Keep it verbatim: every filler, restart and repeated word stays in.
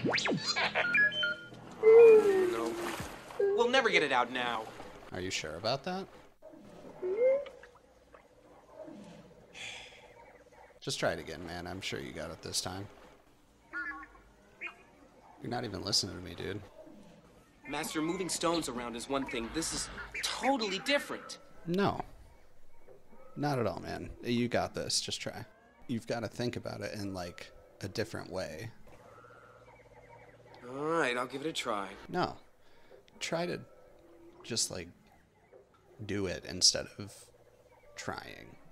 No. We'll never get it out now. Are you sure about that? Just try it again, man. I'm sure you got it this time. You're not even listening to me, dude. Master, moving stones around is one thing. This is totally different. No. Not at all, man. You got this. Just try. You've got to think about it in, like, a different way. All right, I'll give it a try. No. Try to just, like, do it instead of trying.